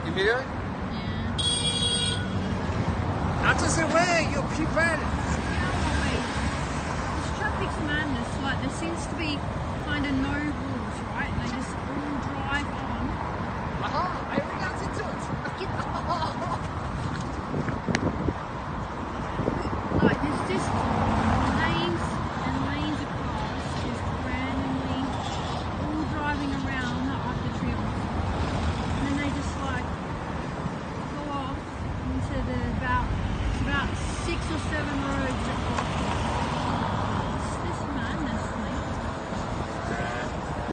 You video? Yeah. Out of the way, you people! This traffic's madness. Like, there seems to be kind of no rules, right? They just all drive on. Aha! I reacted to it! Like, there's just lanes and lanes of cars just randomly all driving around the Arc de Triomphe. And then they just like go off into the about 6 or 7 roads that